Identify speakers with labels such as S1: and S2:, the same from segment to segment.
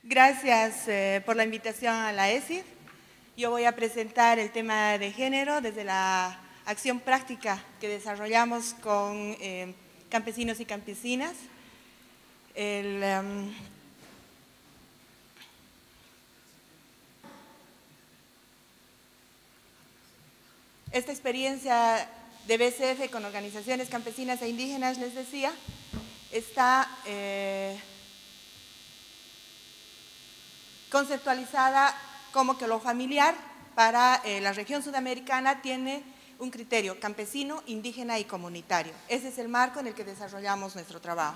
S1: Gracias por la invitación a la ESID. Yo voy a presentar el tema de género desde la acción práctica que desarrollamos con campesinos y campesinas. Esta experiencia de BCF con organizaciones campesinas e indígenas, les decía, está conceptualizada como que lo familiar para la región sudamericana tiene un criterio campesino, indígena y comunitario. Ese es el marco en el que desarrollamos nuestro trabajo.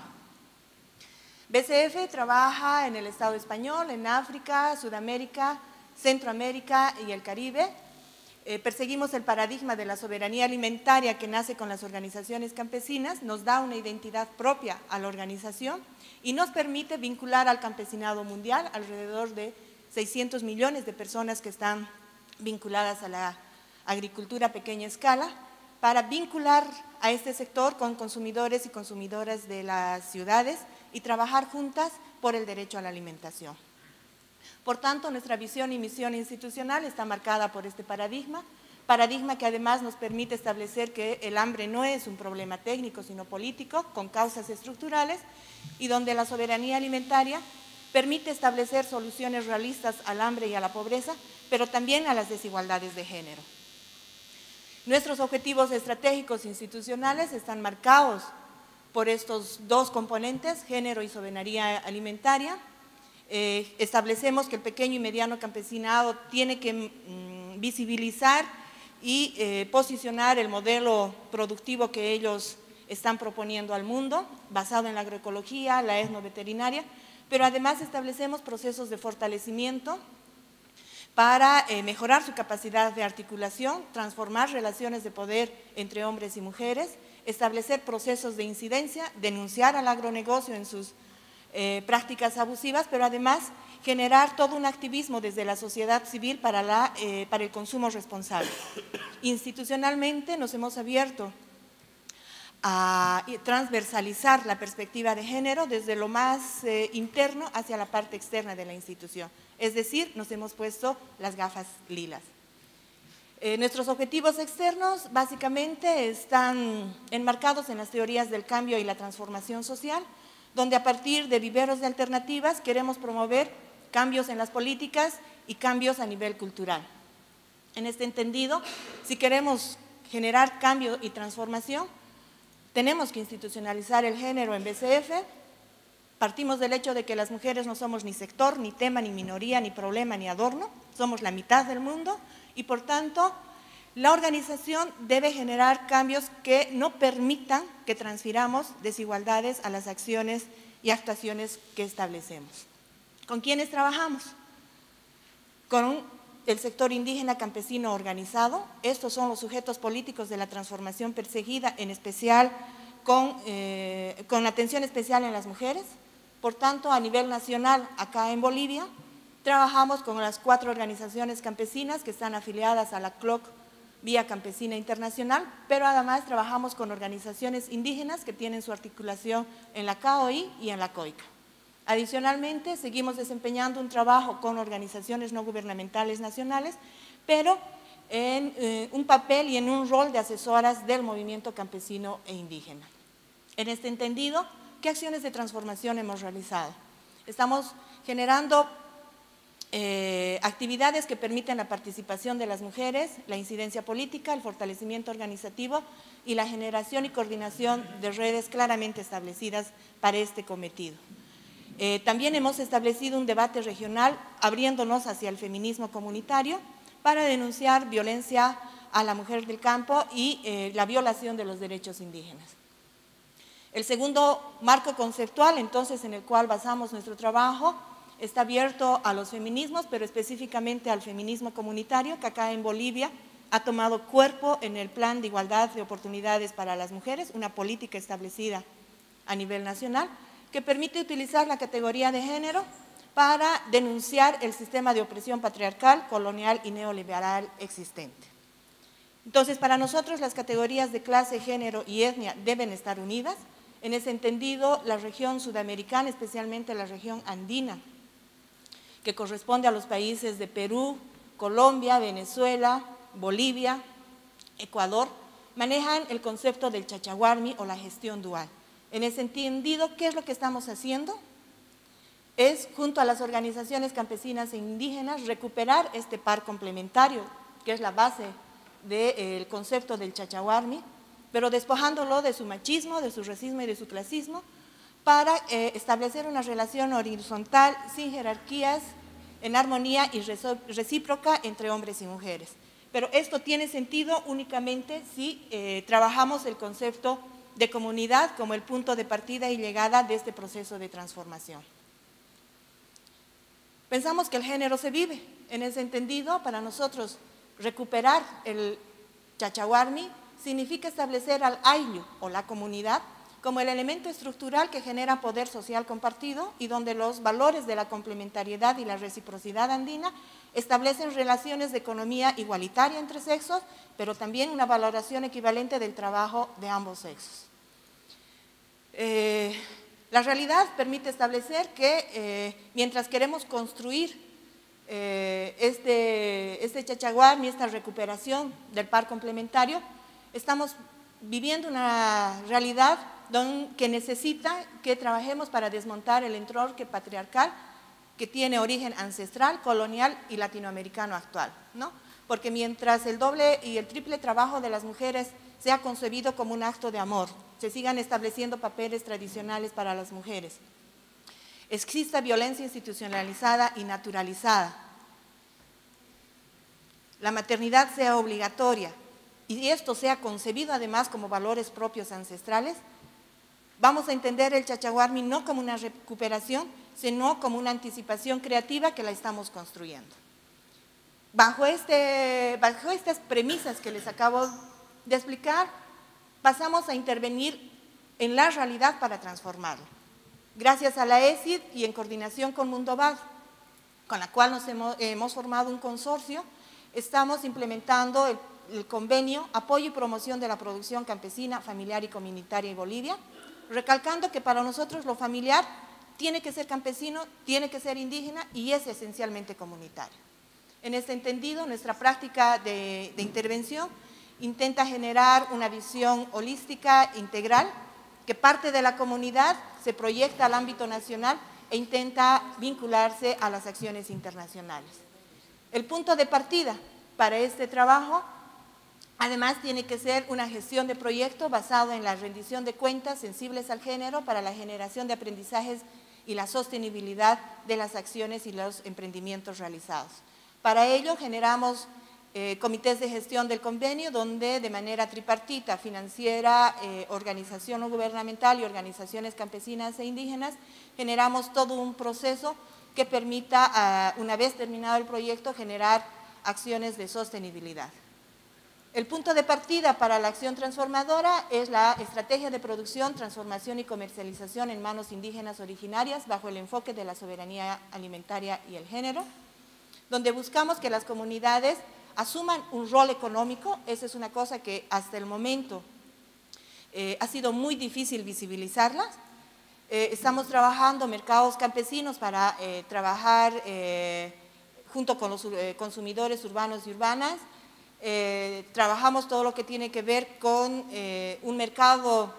S1: BCF trabaja en el Estado español, en África, Sudamérica, Centroamérica y el Caribe. Perseguimos el paradigma de la soberanía alimentaria que nace con las organizaciones campesinas, nos da una identidad propia a la organización y nos permite vincular al campesinado mundial, alrededor de 600 millones de personas que están vinculadas a la agricultura a pequeña escala, para vincular a este sector con consumidores y consumidoras de las ciudades y trabajar juntas por el derecho a la alimentación. Por tanto, nuestra visión y misión institucional está marcada por este paradigma que además nos permite establecer que el hambre no es un problema técnico, sino político, con causas estructurales, y donde la soberanía alimentaria permite establecer soluciones realistas al hambre y a la pobreza, pero también a las desigualdades de género. Nuestros objetivos estratégicos institucionales están marcados por estos dos componentes, género y soberanía alimentaria. Establecemos que el pequeño y mediano campesinado tiene que visibilizar y posicionar el modelo productivo que ellos están proponiendo al mundo, basado en la agroecología, la etnoveterinaria, pero además establecemos procesos de fortalecimiento para mejorar su capacidad de articulación, transformar relaciones de poder entre hombres y mujeres, establecer procesos de incidencia, denunciar al agronegocio en sus prácticas abusivas, pero además generar todo un activismo desde la sociedad civil para el consumo responsable. Institucionalmente nos hemos abierto a transversalizar la perspectiva de género desde lo más interno hacia la parte externa de la institución, es decir, nos hemos puesto las gafas lilas. Nuestros objetivos externos básicamente están enmarcados en las teorías del cambio y la transformación social, donde a partir de viveros de alternativas queremos promover cambios en las políticas y cambios a nivel cultural. En este entendido, si queremos generar cambio y transformación, tenemos que institucionalizar el género en BCF. Partimos del hecho de que las mujeres no somos ni sector, ni tema, ni minoría, ni problema, ni adorno, somos la mitad del mundo y por tanto la organización debe generar cambios que no permitan que transfiramos desigualdades a las acciones y actuaciones que establecemos. ¿Con quiénes trabajamos? Con el sector indígena campesino organizado. Estos son los sujetos políticos de la transformación perseguida, en especial con atención especial en las mujeres. Por tanto, a nivel nacional, acá en Bolivia, trabajamos con las 4 organizaciones campesinas que están afiliadas a la CLOC Vía Campesina Internacional, pero además trabajamos con organizaciones indígenas que tienen su articulación en la CAOI y en la COICA. Adicionalmente, seguimos desempeñando un trabajo con organizaciones no gubernamentales nacionales, pero en un papel y en un rol de asesoras del movimiento campesino e indígena. En este entendido, ¿qué acciones de transformación hemos realizado? Estamos generando actividades que permiten la participación de las mujeres, la incidencia política, el fortalecimiento organizativo y la generación y coordinación de redes claramente establecidas para este cometido. También hemos establecido un debate regional abriéndonos hacia el feminismo comunitario para denunciar violencia a la mujer del campo y la violación de los derechos indígenas. El segundo marco conceptual, entonces, en el cual basamos nuestro trabajo, está abierto a los feminismos, pero específicamente al feminismo comunitario, que acá en Bolivia ha tomado cuerpo en el Plan de Igualdad de Oportunidades para las Mujeres, una política establecida a nivel nacional, que permite utilizar la categoría de género para denunciar el sistema de opresión patriarcal, colonial y neoliberal existente. Entonces, para nosotros las categorías de clase, género y etnia deben estar unidas. En ese entendido, la región sudamericana, especialmente la región andina, que corresponde a los países de Perú, Colombia, Venezuela, Bolivia, Ecuador, manejan el concepto del chachahuarmi o la gestión dual. En ese entendido, ¿qué es lo que estamos haciendo? Es, junto a las organizaciones campesinas e indígenas, recuperar este par complementario, que es la base del concepto del chachahuarmi, pero despojándolo de su machismo, de su racismo y de su clasismo, para establecer una relación horizontal, sin jerarquías, en armonía y recíproca entre hombres y mujeres. Pero esto tiene sentido únicamente si trabajamos el concepto de comunidad como el punto de partida y llegada de este proceso de transformación. Pensamos que el género se vive. En ese entendido, para nosotros, recuperar el chachahuarmi significa establecer al ayllu o la comunidad como el elemento estructural que genera poder social compartido y donde los valores de la complementariedad y la reciprocidad andina establecen relaciones de economía igualitaria entre sexos, pero también una valoración equivalente del trabajo de ambos sexos. La realidad permite establecer que mientras queremos construir este chachahuarmi, esta recuperación del par complementario, estamos viviendo una realidad que necesita que trabajemos para desmontar el entronque patriarcal que tiene origen ancestral, colonial y latinoamericano actual, ¿no? Porque mientras el doble y el triple trabajo de las mujeres sea concebido como un acto de amor, se sigan estableciendo papeles tradicionales para las mujeres, exista violencia institucionalizada y naturalizada, la maternidad sea obligatoria y esto sea concebido además como valores propios ancestrales, vamos a entender el chachahuarmi no como una recuperación, sino como una anticipación creativa que la estamos construyendo. Bajo estas premisas que les acabo de explicar, pasamos a intervenir en la realidad para transformarla. Gracias a la ESID y en coordinación con Mundovad, con la cual hemos formado un consorcio, estamos implementando el convenio Apoyo y Promoción de la Producción Campesina, Familiar y Comunitaria en Bolivia, recalcando que para nosotros lo familiar tiene que ser campesino, tiene que ser indígena y es esencialmente comunitario. En este entendido, nuestra práctica de intervención intenta generar una visión holística, integral, que parte de la comunidad, se proyecta al ámbito nacional e intenta vincularse a las acciones internacionales. El punto de partida para este trabajo, además, tiene que ser una gestión de proyecto basado en la rendición de cuentas sensibles al género para la generación de aprendizajes y la sostenibilidad de las acciones y los emprendimientos realizados. Para ello generamos comités de gestión del convenio donde de manera tripartita, financiera, organización no gubernamental y organizaciones campesinas e indígenas, generamos todo un proceso que permita, una vez terminado el proyecto, generar acciones de sostenibilidad. El punto de partida para la acción transformadora es la estrategia de producción, transformación y comercialización en manos indígenas originarias bajo el enfoque de la soberanía alimentaria y el género, donde buscamos que las comunidades asuman un rol económico. Esa es una cosa que hasta el momento ha sido muy difícil visibilizarlas. Estamos trabajando mercados campesinos para trabajar junto con los consumidores urbanos y urbanas. Trabajamos todo lo que tiene que ver con un mercado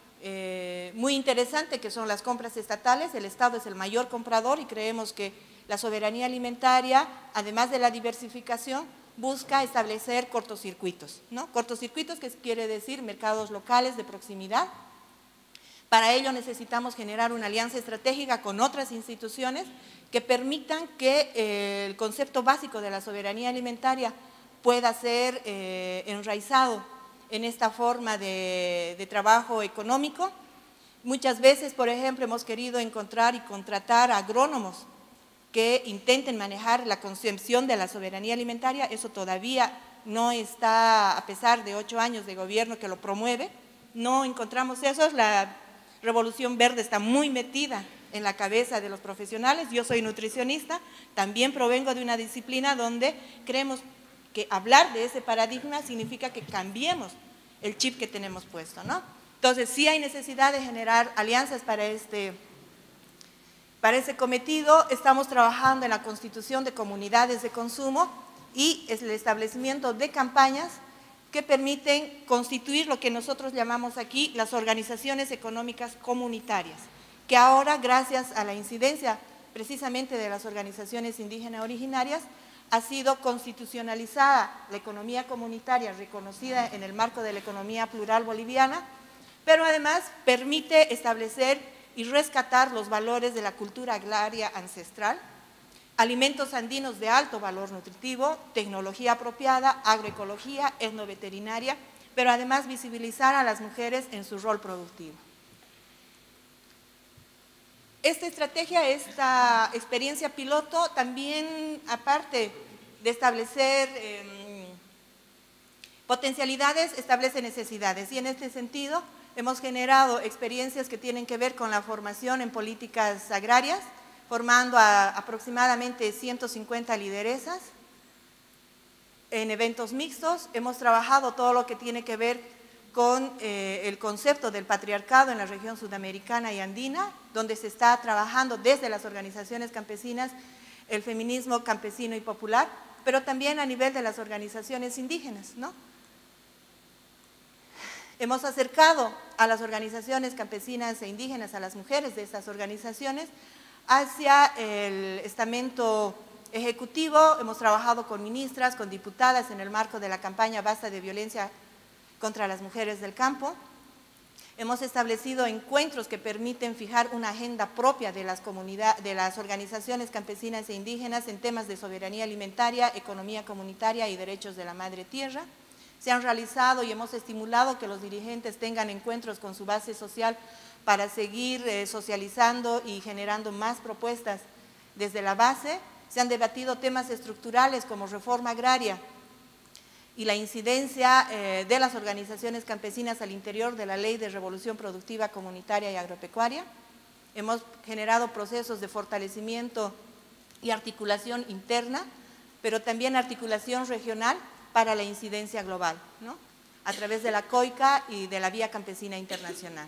S1: muy interesante que son las compras estatales. El Estado es el mayor comprador y creemos que la soberanía alimentaria, además de la diversificación, busca establecer cortocircuitos, ¿no? Cortocircuitos, que quiere decir mercados locales de proximidad. Para ello necesitamos generar una alianza estratégica con otras instituciones que permitan que el concepto básico de la soberanía alimentaria pueda ser enraizado en esta forma de trabajo económico. Muchas veces, por ejemplo, hemos querido encontrar y contratar agrónomos que intenten manejar la concepción de la soberanía alimentaria. Eso todavía no está, a pesar de 8 años de gobierno que lo promueve, no encontramos eso. La Revolución Verde está muy metida en la cabeza de los profesionales. Yo soy nutricionista, también provengo de una disciplina donde creemos que hablar de ese paradigma significa que cambiemos el chip que tenemos puesto, ¿no? Entonces, sí hay necesidad de generar alianzas para Para ese cometido estamos trabajando en la constitución de comunidades de consumo y el establecimiento de campañas que permiten constituir lo que nosotros llamamos aquí las organizaciones económicas comunitarias, que ahora, gracias a la incidencia precisamente de las organizaciones indígenas originarias, ha sido constitucionalizada la economía comunitaria reconocida en el marco de la economía plural boliviana, pero además permite establecer y rescatar los valores de la cultura agraria ancestral, alimentos andinos de alto valor nutritivo, tecnología apropiada, agroecología, etnoveterinaria, pero además visibilizar a las mujeres en su rol productivo. Esta estrategia, esta experiencia piloto, también, aparte de establecer potencialidades, establece necesidades. Y en este sentido, hemos generado experiencias que tienen que ver con la formación en políticas agrarias, formando a aproximadamente 150 lideresas en eventos mixtos. Hemos trabajado todo lo que tiene que ver con el concepto del patriarcado en la región sudamericana y andina, donde se está trabajando desde las organizaciones campesinas el feminismo campesino y popular, pero también a nivel de las organizaciones indígenas, ¿no? Hemos acercado a las organizaciones campesinas e indígenas, a las mujeres de estas organizaciones, hacia el estamento ejecutivo. Hemos trabajado con ministras, con diputadas en el marco de la campaña Basta de Violencia contra las Mujeres del Campo. Hemos establecido encuentros que permiten fijar una agenda propia de las organizaciones campesinas e indígenas en temas de soberanía alimentaria, economía comunitaria y derechos de la madre tierra. Se han realizado y hemos estimulado que los dirigentes tengan encuentros con su base social para seguir socializando y generando más propuestas desde la base. Se han debatido temas estructurales como reforma agraria y la incidencia de las organizaciones campesinas al interior de la Ley de Revolución Productiva Comunitaria y Agropecuaria. Hemos generado procesos de fortalecimiento y articulación interna, pero también articulación regional para la incidencia global, ¿no? A través de la COICA y de la Vía Campesina Internacional.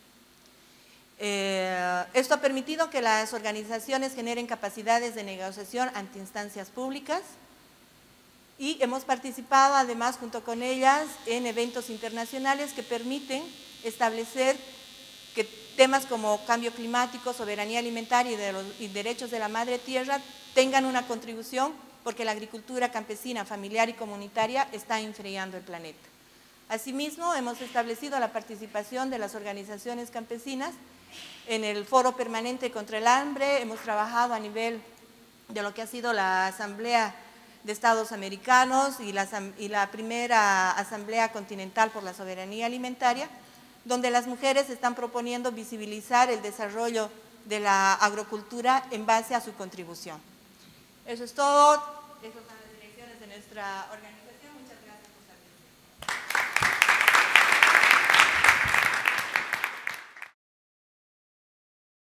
S1: Esto ha permitido que las organizaciones generen capacidades de negociación ante instancias públicas y hemos participado además junto con ellas en eventos internacionales que permiten establecer que temas como cambio climático, soberanía alimentaria y derechos de la madre tierra tengan una contribución, porque la agricultura campesina, familiar y comunitaria está enfriando el planeta. Asimismo, hemos establecido la participación de las organizaciones campesinas en el Foro Permanente contra el Hambre. Hemos trabajado a nivel de lo que ha sido la Asamblea de Estados Americanos y la primera Asamblea Continental por la Soberanía Alimentaria, donde las mujeres están proponiendo visibilizar el desarrollo de la agrocultura en base a su contribución. Eso es todo. Esas son las direcciones de nuestra organización.